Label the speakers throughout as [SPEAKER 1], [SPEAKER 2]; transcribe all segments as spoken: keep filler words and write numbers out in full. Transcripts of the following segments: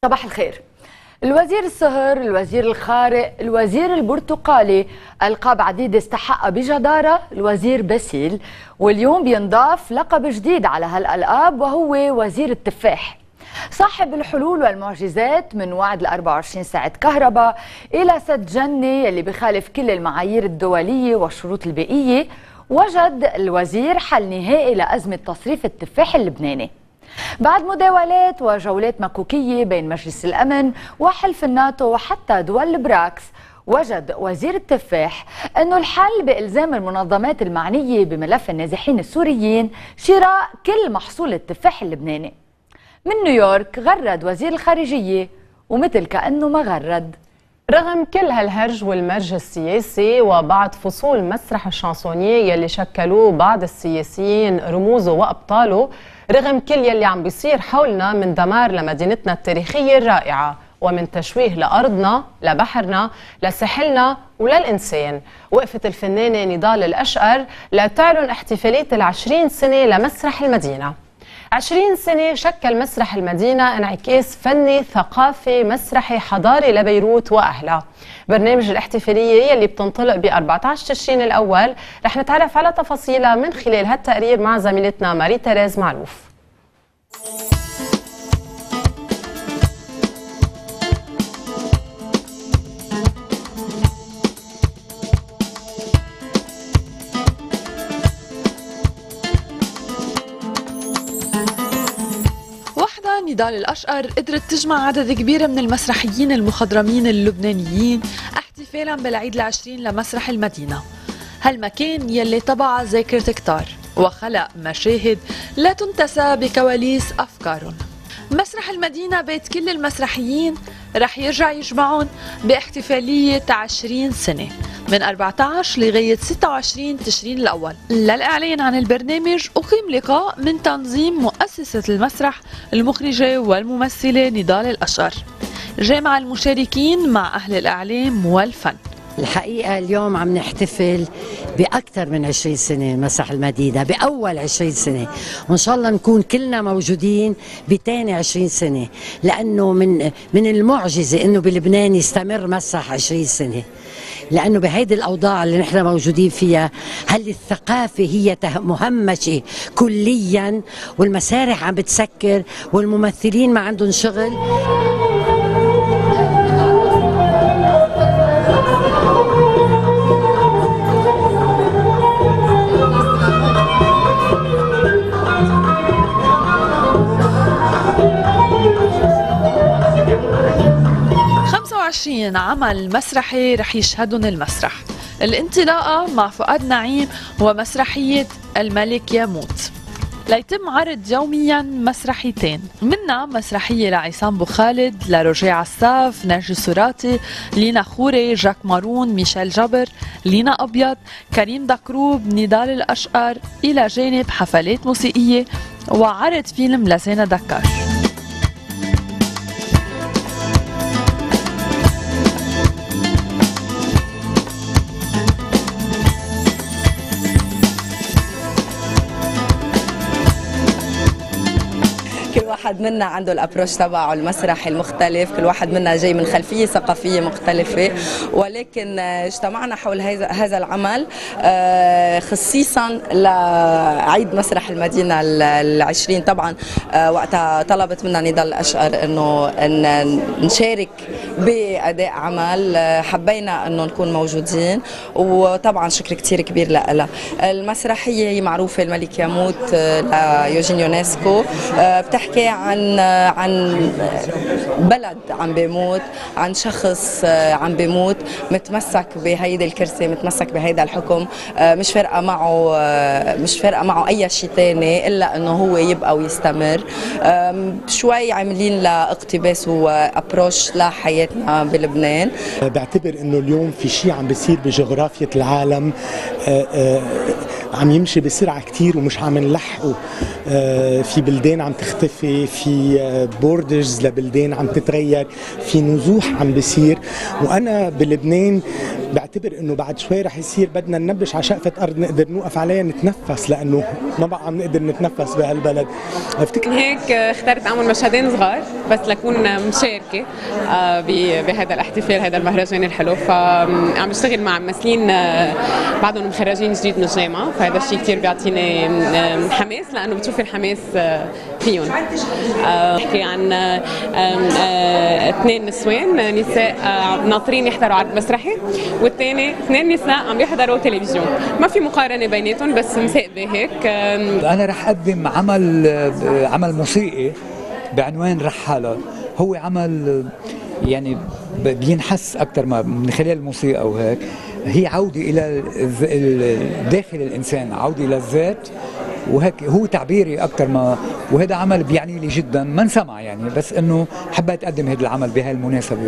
[SPEAKER 1] صباح الخير. الوزير الصهر، الوزير الخارق، الوزير البرتقالي، ألقاب عديدة استحق بجدارة الوزير باسيل، واليوم بينضاف لقب جديد على هالألقاب وهو وزير التفاح. صاحب الحلول والمعجزات من وعد ال أربعة وعشرين ساعة كهرباء إلى سد جنة يلي بخالف كل المعايير الدولية والشروط البيئية، وجد الوزير حل نهائي لأزمة تصريف التفاح اللبناني. بعد مداولات وجولات مكوكية بين مجلس الأمن وحلف الناتو وحتى دول البراكس، وجد وزير التفاح أنه الحل بإلزام المنظمات المعنية بملف النازحين السوريين شراء كل محصول التفاح اللبناني. من نيويورك غرد وزير الخارجية ومثل كأنه ما غرد.
[SPEAKER 2] رغم كل هالهرج والمرج السياسي وبعض فصول مسرح الشانسونييه يلي شكلوه بعض السياسيين رموزه وأبطاله، رغم كل يلي عم بيصير حولنا من دمار لمدينتنا التاريخية الرائعة ومن تشويه لأرضنا لبحرنا لساحلنا وللإنسان، وقفت الفنانة نضال الأشقر لتعلن احتفالية العشرين سنة لمسرح المدينة. عشرين سنة شكل مسرح المدينة انعكاس فني ثقافي مسرحي حضاري لبيروت وأهلها. برنامج الاحتفالية يلي بتنطلق ب أربعة عشر تشرين الأول رح نتعرف على تفاصيلها من خلال هالتقرير مع زميلتنا ماري تيريز معلوف.
[SPEAKER 3] نضال الأشقر قدرت تجمع عدد كبير من المسرحيين المخضرمين اللبنانيين احتفالا بالعيد العشرين لمسرح المدينة، هالمكان يلي طبع ذاكرة كتار وخلق مشاهد لا تنتسى بكواليس أفكارهم. مسرح المدينة بيت كل المسرحيين رح يرجع يجمعون باحتفالية عشرين سنة من أربعة عشر لغاية ستة وعشرين تشرين الأول. للإعلان عن البرنامج أقيم لقاء من تنظيم مؤسسة المسرح المخرجة والممثلة نضال الأشقر، جامع المشاركين مع أهل الإعلام والفن.
[SPEAKER 4] الحقيقة اليوم عم نحتفل بأكثر من عشرين سنة مسرح المدينة، بأول عشرين سنة، وإن شاء الله نكون كلنا موجودين بتاني عشرين سنة، لأنه من من المعجزة إنه بلبنان يستمر مسرح عشرين سنة، لأنه بهيدي الأوضاع اللي نحن موجودين فيها هل الثقافة هي مهمشة كليا، والمسارح عم بتسكر والممثلين ما عندهم شغل.
[SPEAKER 3] خمسة وعشرين عمل مسرحي رح يشهدون المسرح. الانطلاقة مع فؤاد نعيم ومسرحية الملك يموت، ليتم عرض يوميا مسرحيتين، منها مسرحية لعصام بو خالد، لروجيه عساف، نرجي سوراتي، لينا خوري، جاك مارون، ميشيل جبر، لينا أبيض، كريم دكروب، نضال الأشقر، إلى جانب حفلات موسيقية وعرض فيلم لزينة دكار.
[SPEAKER 5] كل واحد منا عنده الابروش تبعه المسرحي المختلف، كل واحد منا جاي من خلفيه ثقافيه مختلفه، ولكن اجتمعنا حول هذا هذا العمل خصيصا لعيد مسرح المدينه العشرين. طبعا وقتها طلبت منا نضال الأشقر انه نشارك باداء عمل، حبينا انه نكون موجودين، وطبعا شكر كثير كبير لها. المسرحيه هي معروفه الملك يموت ليوجين يونسكو، بتحكي عن عن بلد عم بيموت، عن شخص عم بيموت متمسك بهيدي الكرسي، متمسك بهيدا الحكم، مش فارقه معه مش فارقه معه اي شيء ثاني الا انه هو يبقى ويستمر. شوي عاملين لاقتباس وابروش لحياتنا بلبنان.
[SPEAKER 6] بعتبر انه اليوم في شيء عم بيصير بجغرافيا العالم عم يمشي بسرعه كتير ومش عم نلحقه. في بلدان عم تختفي، في بوردرز لبلدان عم تتغير، في نزوح عم بيصير. وانا بلبنان بعتبر انه بعد شوي رح يصير بدنا ننبش على شقفه ارض نقدر نوقف عليها نتنفس، لانه ما بقى عم نقدر نتنفس بهالبلد.
[SPEAKER 7] افتكر هيك اخترت اعمل مشهدين صغار بس لكون مشاركه بهذا الاحتفال، هذا المهرجان الحلو. فعم بشتغل مع ممثلين بعدهم مخرجين جديد من الجامعه، فهذا الشيء كثير بيعطيني حماس، لانه بتشوفي الحماس فيهم. بحكي عن اثنين نسوان نساء ناطرين يحضروا عرض مسرحي، والثاني اثنين نساء عم يحضروا تلفزيون. ما في مقارنه بيناتهم بس مساقبه هيك.
[SPEAKER 8] انا رح اقدم عمل عمل موسيقي بعنوان رحالة. هو عمل يعني بينحس اكثر ما من خلال الموسيقى وهيك. هي عوده الى داخل الانسان، عوده الى الذات، وهيك هو تعبيري اكثر ما. وهذا عمل بيعني لي جدا، ما انسمع يعني، بس انه حبيت اقدم هذا العمل بهاي المناسبه.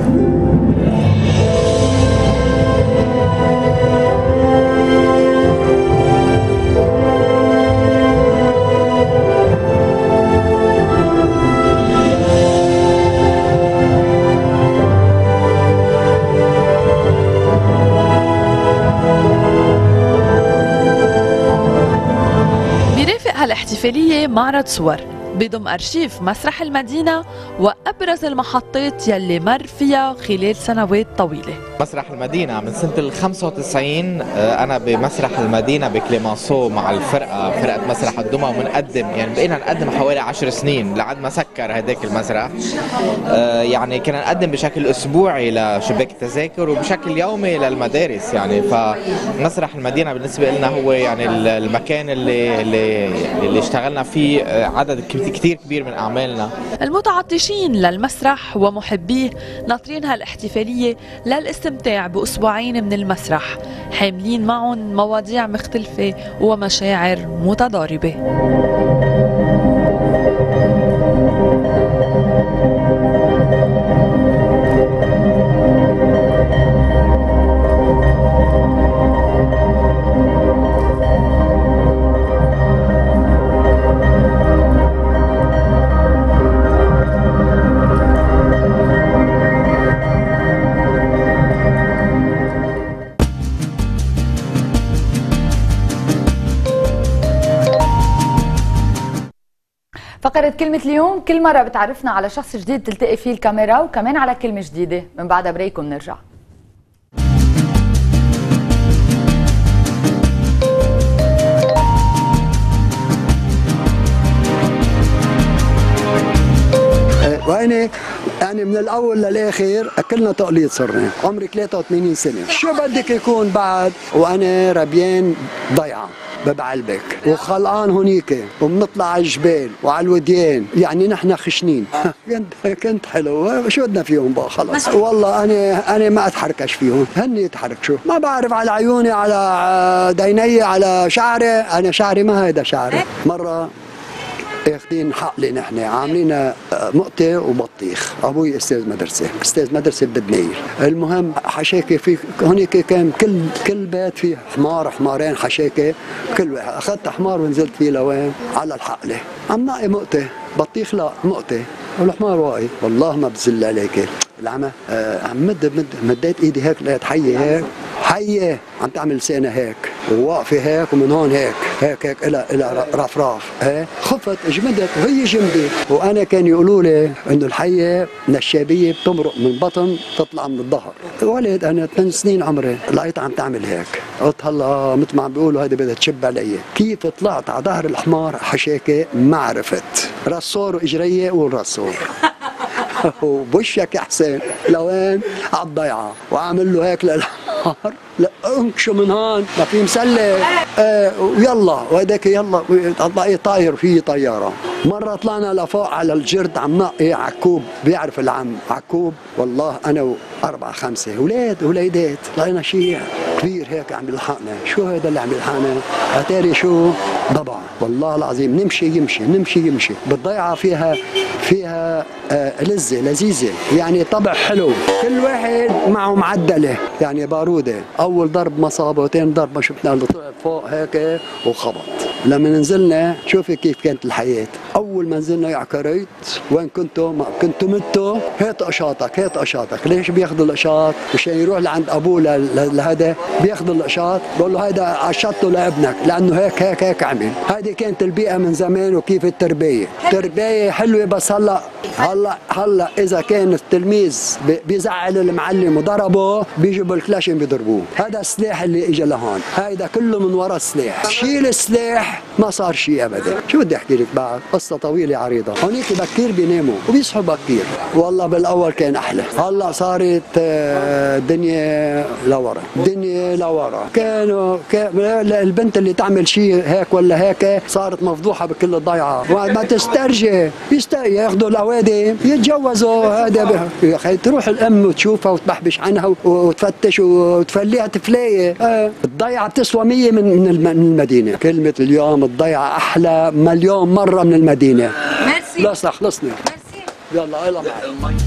[SPEAKER 3] الاحتفالية معرض صور بضم أرشيف مسرح المدينة وأبرز المحطات يلي مر فيها خلال سنوات طويلة.
[SPEAKER 9] مسرح المدينة من سنة ال خمسة وتسعين أنا بمسرح المدينة بكليمانسو مع الفرقة فرقة مسرح الدمى، ومنقدم يعني بقينا نقدم حوالي عشر سنين لعد ما سكر هداك المسرح. يعني كنا نقدم بشكل أسبوعي لشباك التذاكر وبشكل يومي للمدارس يعني. فمسرح المدينة بالنسبة لنا هو يعني المكان اللي اللي اللي اشتغلنا فيه عدد كتير كبير من أعمالنا.
[SPEAKER 3] المتعطشين للمسرح ومحبيه ناطرين هالاحتفالية للاستمتاع بأسبوعين من المسرح، حاملين معهم مواضيع مختلفة ومشاعر متضاربة.
[SPEAKER 1] فقرة كلمة اليوم كل مرة بتعرفنا على شخص جديد تلتقي فيه الكاميرا، وكمان على كلمة جديدة. من بعدها بريك وبنرجع.
[SPEAKER 10] وأنا يعني من الأول للآخر أكلنا تقليد صرنا. عمري ثلاثة وثمانين سنة، شو بدك يكون بعد وأنا ربيان ضيعة ببعلبك وخلقان هونيك وبنطلع على الجبال وعلى الوديان، يعني نحن خشنين. كنت كنت حلو، شو بدنا فيهم بقى خلص. والله انا انا ما اتحركش فيهم، هني يتحركشوا. ما بعرف على عيوني على ديني على شعري، انا شعري ما هيدا شعري. مره اخذين حقلي نحن عاملين مقطة وبطيخ. ابوي استاذ مدرسه استاذ مدرسه بدنير. المهم حشاكي في هونيك كان كل كل بيت فيه حمار حمارين حشاكي، كل واحد اخذت حمار ونزلت فيه لوين على الحقله. عم نقي مقطة بطيخ، لا مقطة والحمار واقي. والله ما بزل عليك العمى. آه عم مد مد مديت ايدي هيك لقيت حيه هيك، حيه عم تعمل لسانها هيك وواقفه هيك، ومن هون هيك هيك هيك الى الى رفراف. هيك خفت جمدت وهي جمدي. وانا كان يقولوا لي انه الحيه نشابيه بتمرق من بطن تطلع من الظهر. ولد انا ثمان سنين عمري لقيتها عم تعمل هيك، قلت هلا مثل ما عم بيقولوا هيدي بدها تشب علي. كيف طلعت على ظهر الحمار حشاكه ما عرفت. راسور واجريه والراسور وبوشك يا حسين لوين؟ على الضيعه. وعامل له هيك للحمار، لا انكشوا من هون ما في مسله. آه ويلا وهداك يلا تطلعي طاير فيه طياره. مره طلعنا لفوق على الجرد عم نقي عكوب، بيعرف العم عكوب. والله انا واربعه خمسه اولاد وليدات، لقينا شيء كبير هيك عم يلحقنا. شو هذا اللي عم يلحقنا؟ اتاري شو ضبع والله العظيم، نمشي يمشي نمشي يمشي. بالضيعة فيها فيها آه لذة لذيذة، يعني طبع حلو، كل واحد معه معدلة، يعني بارودة، أول ضرب ما صابه وثاني ضرب ما شفنا اللي طلع فوق هيك وخبط. لما نزلنا شوفي كيف كانت الحياة. أول ما نزلنا يا عكريت وين كنتوا؟ ما كنتوا متوا، هات قشاطك هات قشاطك. ليش بياخذوا القشاط؟ مشان يروح لعند أبوه لهذا بياخذوا القشاط، بقول له هيدا قشطته لابنك لأنه هيك هيك هيك عمل. هذه كانت البيئة من زمان وكيف التربية. تربية حلوة، بس هلا هلا هلا إذا كان التلميذ بيزعل المعلم وضربه بيجوا بالكلاشين بيضربوه. هذا السلاح اللي اجى لهون، هيدا كله من وراء السلاح. شيل السلاح ما صار شيء ابدا. شو بدي احكي لك بعد؟ قصه طويله عريضه. هونيك بكير بيناموا وبيصحوا بكير. والله بالاول كان احلى، هلا صارت الدنيا لورا، الدنيا لورا. كانوا البنت اللي تعمل شيء هيك ولا هيك صارت مفضوحه بكل الضيعه، وقت ما تسترجي ياخذوا الاوادم يتجوزوا. هذا يا اخي تروح الام وتشوفها وتبحبش عنها وتفتش وتفليها تفليه. الضيعه بتسوى مية من من المدينه. كلمه اليوم الضيعه احلى مليون مره من المدينه. ميرسي. خلصنا خلصنا. ميرسي. يلا يلا معي.